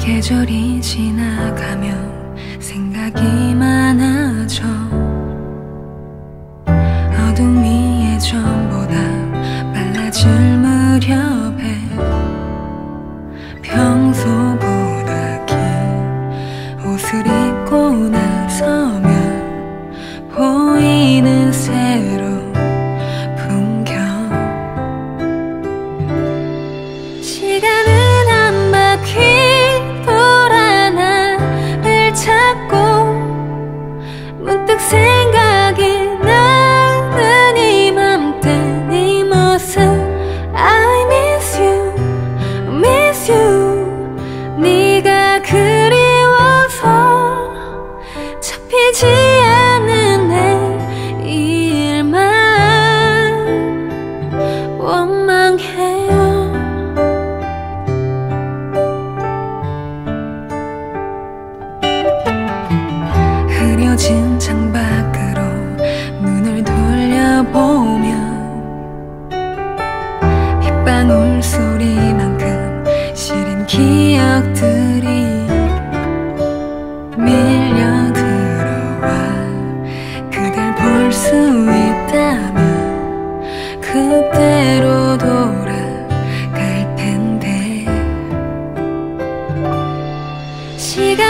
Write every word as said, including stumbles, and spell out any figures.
계절이 지나가면 생각이 많아져. 어둠이 예전보다 빨라질 무렵에 평소보다 긴 옷을 입고 나서면 보이는 새로운 풍경. 시간은 한 바퀴 돌아 나를 찾고 문득 생각이 나는 이맘때 네 모습. I miss you, miss you. 네가 그리워서 잡히지 않는 내 일만 원망해요. 흐려진 창밖으로 눈을 돌려보면 빗방울 소리만큼 시린 기억들이 밀려 들어와. 그댈 볼 수 있다면 그때로 돌아갈 텐데. 시간